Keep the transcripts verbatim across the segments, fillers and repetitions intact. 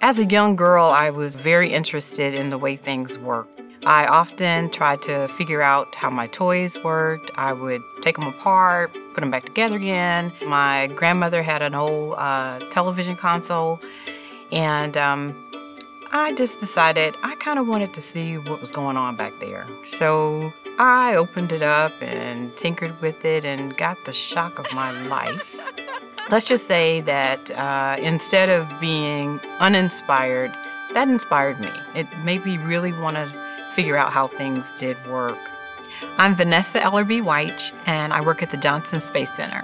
As a young girl, I was very interested in the way things work. I often tried to figure out how my toys worked. I would take them apart, put them back together again. My grandmother had an old uh, television console, and um, I just decided I kind of wanted to see what was going on back there. So I opened it up and tinkered with it and got the shock of my life. Let's just say that uh, instead of being uninspired, that inspired me. It made me really want to figure out how things did work. I'm Vanessa Ellerby White, and I work at the Johnson Space Center.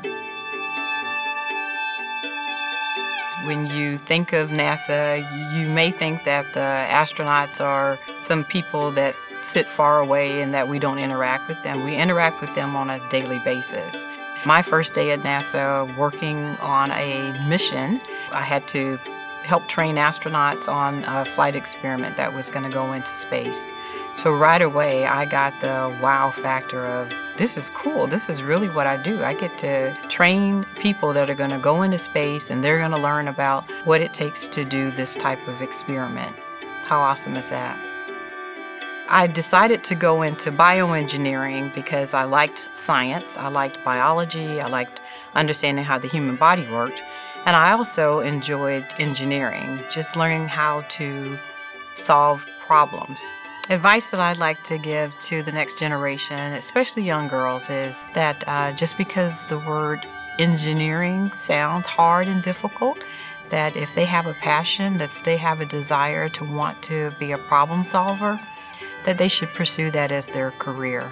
When you think of NASA, you may think that the astronauts are some people that sit far away and that we don't interact with them. We interact with them on a daily basis. My first day at NASA working on a mission, I had to help train astronauts on a flight experiment that was going to go into space. So right away, I got the wow factor of, this is cool. This is really what I do. I get to train people that are going to go into space, and they're going to learn about what it takes to do this type of experiment. How awesome is that? I decided to go into bioengineering because I liked science, I liked biology, I liked understanding how the human body worked, and I also enjoyed engineering, just learning how to solve problems. Advice that I'd like to give to the next generation, especially young girls, is that uh, just because the word engineering sounds hard and difficult, that if they have a passion, that if they have a desire to want to be a problem solver, that they should pursue that as their career.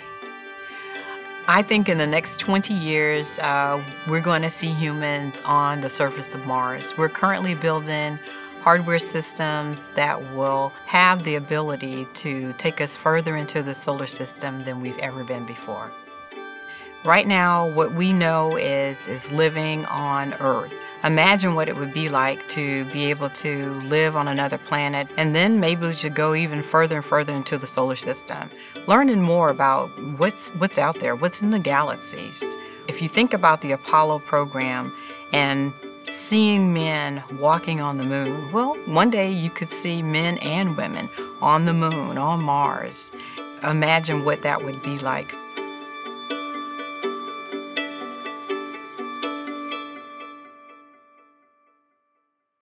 I think in the next twenty years, uh, we're going to see humans on the surface of Mars. We're currently building hardware systems that will have the ability to take us further into the solar system than we've ever been before. Right now, what we know is, is living on Earth. Imagine what it would be like to be able to live on another planet, and then maybe to go even further and further into the solar system. Learning more about what's, what's out there, what's in the galaxies. If you think about the Apollo program and seeing men walking on the moon, well, one day you could see men and women on the moon, on Mars. Imagine what that would be like.